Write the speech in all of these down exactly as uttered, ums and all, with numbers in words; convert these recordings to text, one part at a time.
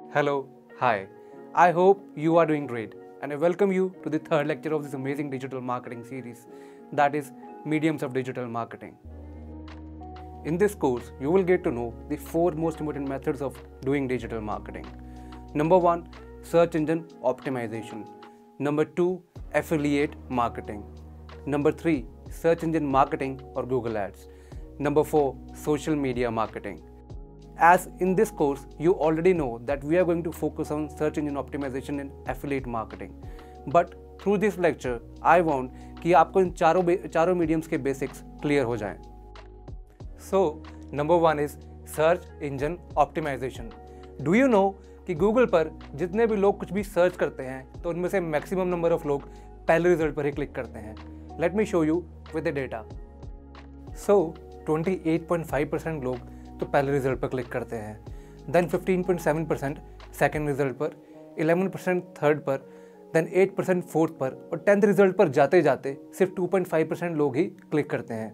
Hello, hi. I hope you are doing great, and I welcome you to the third lecture of this amazing digital marketing series, that is Mediums of Digital Marketing. In this course, you will get to know the four most important methods of doing digital marketing. Number one, search engine optimization. Number two, affiliate marketing. Number three, search engine marketing or Google Ads. Number four, social media marketing. As in this course, you already know that we are going to focus on search engine optimization and affiliate marketing. But through this lecture, I want कि आपको इन चारों चारों mediums के basics clear हो जाएं. So, number one is search engine optimization. Do you know कि Google पर जितने भी लोग कुछ भी सर्च करते हैं तो उनमें से मैक्सिमम नंबर ऑफ लोग पहले रिजल्ट पर ही क्लिक करते हैं. Let me show you with the data. So, twenty-eight point five percent लोग तो पहले रिजल्ट पर क्लिक करते हैं, then fifteen point seven percent second result पर, eleven percent थर्ड पर, देन eight percent फोर्थ पर और टेंथ रिजल्ट पर जाते जाते सिर्फ two point five percent लोग ही क्लिक करते हैं.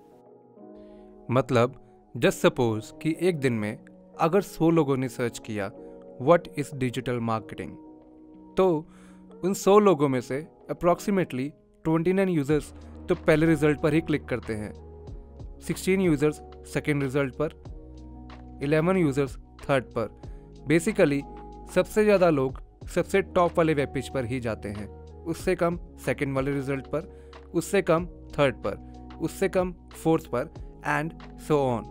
मतलब जस्ट सपोज कि एक दिन में अगर सौ लोगों ने सर्च किया व्हाट इज डिजिटल मार्केटिंग, तो उन सौ लोगों में से अप्रॉक्सीमेटली twenty-nine यूज़र्स तो पहले रिजल्ट पर ही क्लिक करते हैं, sixteen यूज़र्स सेकेंड रिजल्ट पर, eleven यूज़र्स थर्ड पर. बेसिकली सबसे ज़्यादा लोग सबसे टॉप वाले वेब पेज पर ही जाते हैं, उससे कम सेकेंड वाले रिजल्ट पर, उससे कम थर्ड पर, उससे कम फोर्थ पर एंड सो ऑन.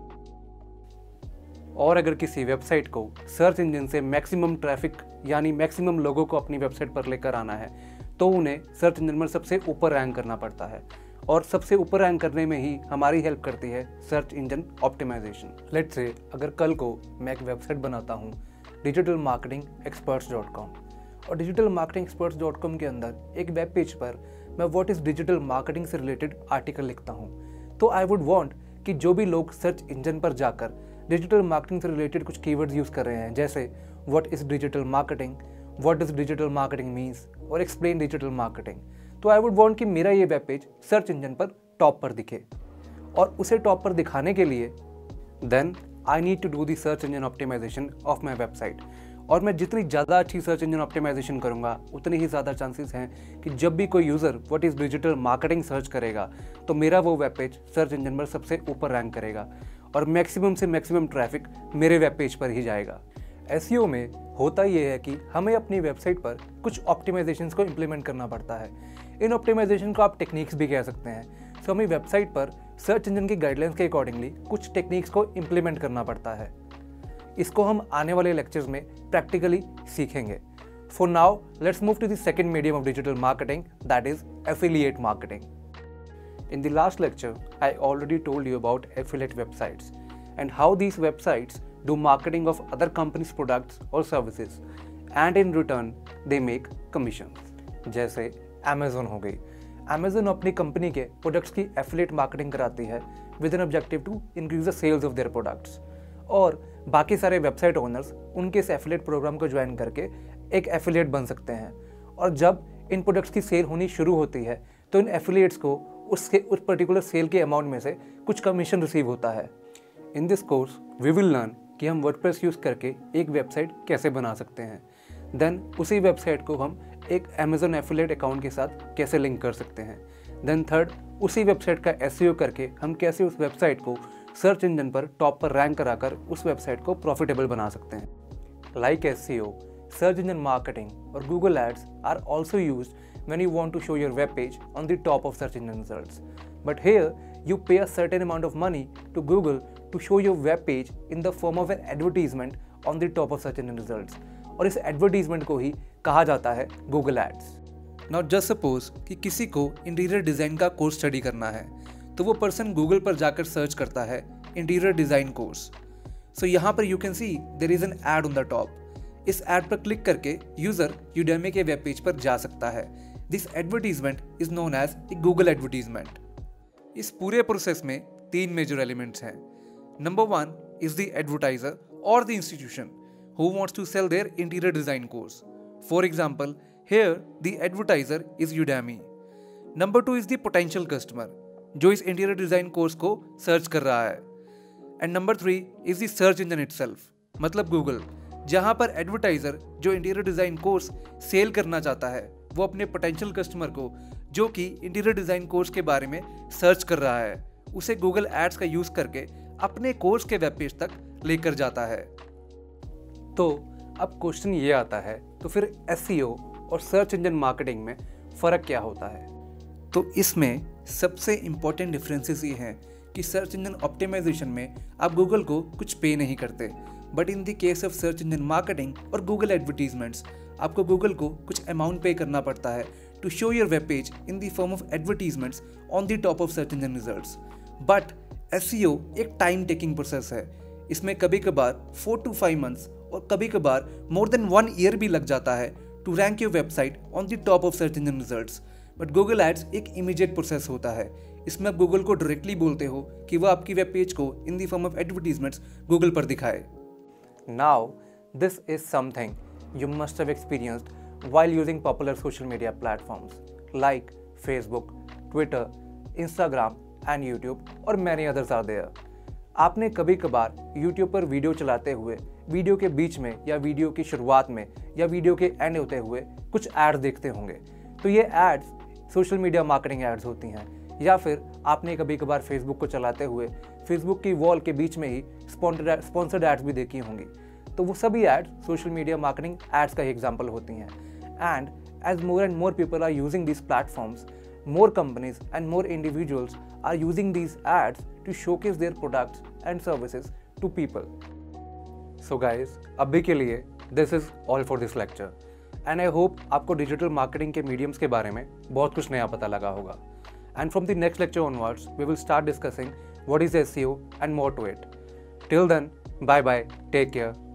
और अगर किसी वेबसाइट को सर्च इंजन से मैक्सिमम ट्रैफिक यानी मैक्सिमम लोगों को अपनी वेबसाइट पर लेकर आना है तो उन्हें सर्च इंजन में सबसे ऊपर रैंक करना पड़ता है, और सबसे ऊपर रैंक करने में ही हमारी हेल्प करती है search engine optimisation. Let's say अगर कल को मैं एक वेबसाइट बनाता हूँ digital marketing experts dot com, और digital marketing experts dot com के अंदर एक वेब पेज पर मैं व्हाट इज़ डिजिटल मार्केटिंग से रिलेटेड आर्टिकल लिखता हूँ, तो आई वुड वांट कि जो भी लोग सर्च इंजन पर जाकर डिजिटल मार्केटिंग से रिलेटेड कुछ कीवर्ड्स यूज़ कर रहे हैं, जैसे what is digital marketing, what does digital marketing means और एक्सप्लेन डिजिटल मार्केटिंग, तो आई वुड वांट कि मेरा ये वेब पेज सर्च इंजन पर टॉप पर दिखे. और उसे टॉप पर दिखाने के लिए then I need to do the search engine optimization of my website. और मैं जितनी ज़्यादा अच्छी सर्च इंजन ऑप्टिमाइजेशन करूँगा उतनी ही ज़्यादा चांसेस हैं कि जब भी कोई user what is digital marketing search करेगा तो मेरा वो वेब पेज सर्च इंजन पर सबसे ऊपर रैंक करेगा और मैक्सिमम से मैक्सिमम ट्रैफिक मेरे वेब पेज पर ही जाएगा. एसईओ में होता ये है कि हमें अपनी वेबसाइट पर कुछ ऑप्टिमाइजेशंस को इम्प्लीमेंट करना पड़ता है. इन ऑप्टिमाइजेशन को आप टेक्निक्स भी कह सकते हैं. सो हमें वेबसाइट पर सर्च इंजन की गाइडलाइंस के अकॉर्डिंगली कुछ टेक्निक्स को इम्प्लीमेंट करना पड़ता है. इसको हम आने वाले लेक्चर्स में प्रैक्टिकली सीखेंगे. For now let's move to the second medium of digital marketing, that is affiliate marketing. In the last lecture, I already told you about affiliate websites and how these websites do marketing of other companies' products or services, and in return they make commissions. जैसे Amazon हो गई. Amazon अपनी company के products की affiliate marketing कराती है with an objective to increase the sales of their products, और बाकी सारे वेबसाइट ओनर्स उनके इस एफिलिएट प्रोग्राम को ज्वाइन करके एक एफिलिएट बन सकते हैं. और जब इन प्रोडक्ट्स की सेल होनी शुरू होती है तो इन एफिलिएट्स को उसके उस पर्टिकुलर सेल के अमाउंट में से कुछ कमीशन रिसीव होता है. In this course we will learn कि हम वर्डप्रेस यूज़ करके एक वेबसाइट कैसे बना सकते हैं, देन उसी वेबसाइट को हम एक अमेजन एफिलिएट अकाउंट के साथ कैसे लिंक कर सकते हैं, देन थर्ड उसी वेबसाइट का एसईओ करके हम कैसे उस वेबसाइट को सर्च इंजन पर टॉप पर रैंक कराकर उस वेबसाइट को प्रॉफिटेबल बना सकते हैं. Like SEO, search engine marketing or Google Ads are also used when you want to show your web page on the top of search engine results. But here you pay a certain amount of money to Google to show your web page in the form of an advertisement on the top of search engine results. और इस advertisement को ही कहा जाता है Google Ads. Now just suppose कि किसी को interior design का कोर्स स्टडी करना है तो वो पर्सन गूगल पर जाकर सर्च करता है इंटीरियर डिज़ाइन कोर्स. सो यहाँ पर you can see there is an ad on the top. इस ऐड पर क्लिक करके यूजर यूडेमी के वेब पेज पर जा सकता है. This advertisement is known as a Google advertisement. इस पूरे प्रोसेस में तीन मेजर एलिमेंट्स हैं. Number one is the advertiser और the institution who wants to sell their interior design course. For example, here the advertiser is Udemy. Number two is the potential customer जो इस interior design course को search कर रहा है. And number three is the search engine itself, मतलब Google, जहां पर advertiser जो इंटीरियर डिज़ाइन कोर्स सेल करना चाहता है वो अपने पोटेंशियल कस्टमर को जो कि इंटीरियर डिज़ाइन कोर्स के बारे में सर्च कर रहा है उसे गूगल एड्स का यूज़ करके अपने कोर्स के वेब पेज तक लेकर जाता है। तो अब क्वेश्चन ये आता है, तो फिर एसईओ और सर्च इंजन मार्केटिंग में फ़र्क क्या होता है? तो इसमें सबसे इम्पॉर्टेंट डिफरेंसेस ये हैं कि सर्च इंजन ऑप्टिमाइजेशन में आप गूगल को कुछ पे नहीं करते, but in the case of search engine marketing और गूगल एडवर्टीजमेंट्स आपको गूगल को कुछ अमाउंट पे करना पड़ता है to show your web page in the form of advertisements on the top of search engine results. But SEO एक time taking process है, इसमें कभी कभार फोर टू फाइव मंथ्स और कभी कभार मोर देन वन ईयर भी लग जाता है to rank your website on the top of search engine results. But Google ads एक इमीडिएट प्रोसेस होता है, इसमें आप गूगल को डायरेक्टली बोलते हो कि वह आपकी वेब पेज को in the form of advertisements Google पर दिखाए। Now this is something you must have experienced while using popular social media platforms like Facebook, Twitter, Instagram and YouTube और many others are there। आपने कभी कभार YouTube पर video चलाते हुए video के बीच में या वीडियो की शुरुआत में या वीडियो के एंड होते हुए कुछ एड्स देखते होंगे। तो ये ads social media marketing ads होती हैं, या फिर आपने कभी कभार फेसबुक को चलाते हुए फेसबुक की वॉल के बीच में ही स्पॉन्सर्ड एड्स भी देखी होंगी। तो वो सभी ads social media marketing ads का ही एग्जाम्पल होती हैं। And as more and more people are using these platforms, more companies and more individuals are using these ads to showcase their products and services to people. So guys, अभी के लिए this is all for this lecture and I hope आपको digital marketing के mediums के बारे में बहुत कुछ नया पता लगा होगा। And from the next lecture onwards, we will start discussing what is S E O and more to it. Till then, bye bye, take care.